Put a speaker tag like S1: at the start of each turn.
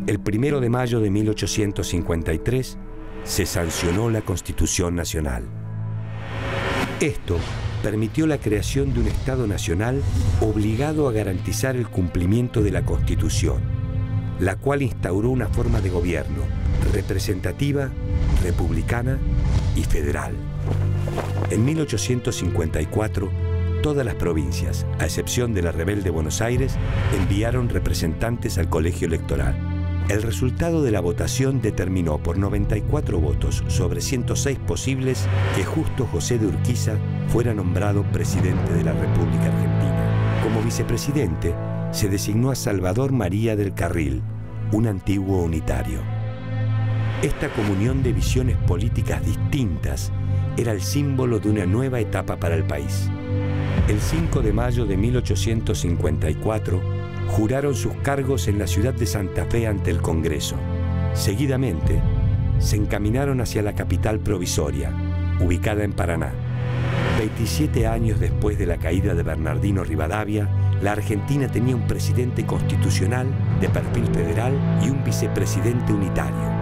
S1: El 1 de mayo de 1853 se sancionó la Constitución Nacional. Esto permitió la creación de un Estado nacional obligado a garantizar el cumplimiento de la Constitución, la cual instauró una forma de gobierno representativa, republicana y federal. En 1854, todas las provincias, a excepción de la rebelde Buenos Aires, enviaron representantes al colegio electoral. El resultado de la votación determinó por 94 votos sobre 106 posibles que Justo José de Urquiza fuera nombrado presidente de la República Argentina. Como vicepresidente, se designó a Salvador María del Carril, un antiguo unitario. Esta comunión de visiones políticas distintas era el símbolo de una nueva etapa para el país. El 5 de mayo de 1854, juraron sus cargos en la ciudad de Santa Fe ante el Congreso. Seguidamente, se encaminaron hacia la capital provisoria, ubicada en Paraná. 27 años después de la caída de Bernardino Rivadavia, la Argentina tenía un presidente constitucional de perfil federal y un vicepresidente unitario.